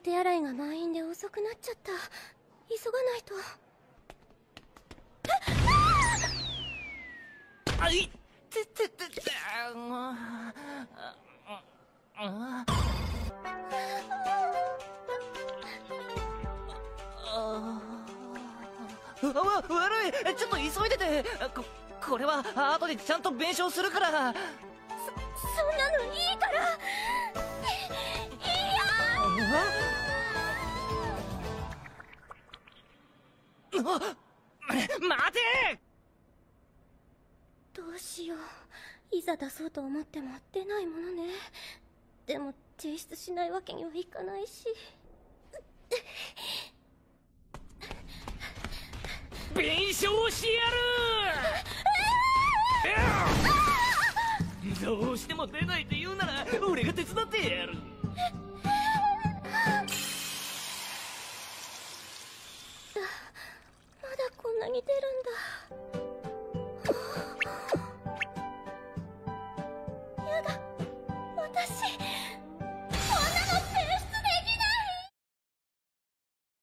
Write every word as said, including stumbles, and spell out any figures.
手洗いが満員で遅くなっちゃった。急がないと。 あいってってってって。あわ悪い、ちょっと急いでて。ここれは後でちゃんと弁償するから。そそんなのいいいから。いやあ待て。 どうしよう。いざ出そうと思っても出ないものね。でも提出しないわけにはいかないし。 弁償してやる。どうしても出ないと言うなら俺が手伝ってやる。 まだこんなに出るんだ。